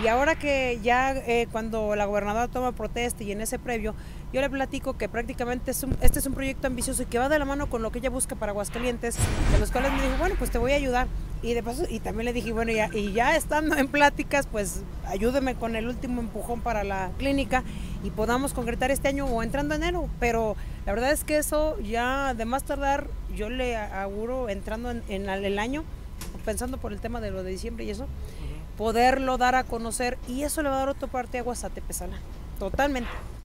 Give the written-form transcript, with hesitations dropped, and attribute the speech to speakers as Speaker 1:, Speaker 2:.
Speaker 1: Y ahora que ya cuando la gobernadora toma protesta y en ese previo, yo le platico que prácticamente este es un proyecto ambicioso y que va de la mano con lo que ella busca para Aguascalientes, de los cuales me dijo, bueno, pues te voy a ayudar. Y de paso, y también le dije, bueno, y ya estando en pláticas, pues ayúdeme con el último empujón para la clínica y podamos concretar este año o entrando enero. Pero la verdad es que eso ya de más tardar, yo le auguro entrando en el año, pensando por el tema de lo de diciembre y eso, poderlo dar a conocer y eso le va a dar otra parte a Guasatepezala, totalmente.